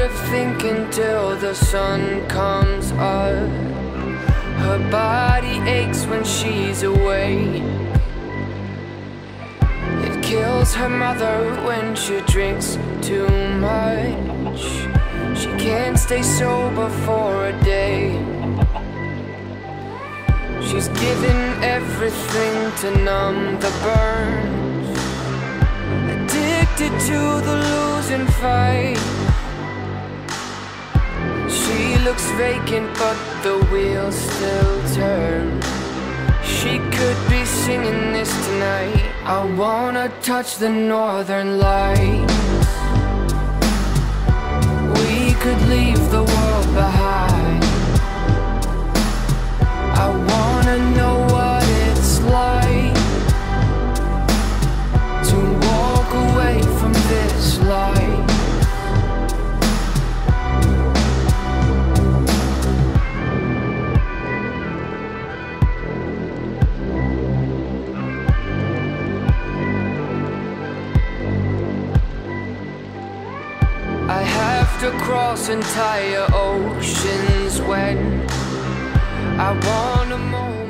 her thinking till the sun comes up. Her body aches when she's away. It kills her mother when she drinks too much. She can't stay sober for a day. She's given everything to numb the burns, addicted to the losing fight. She looks vacant but the wheels still turn. She could be singing this tonight. I wanna touch the northern lights. We could leave the world behind. I wanna know what it's like to walk away from this life. I have to cross entire oceans when I wanna move.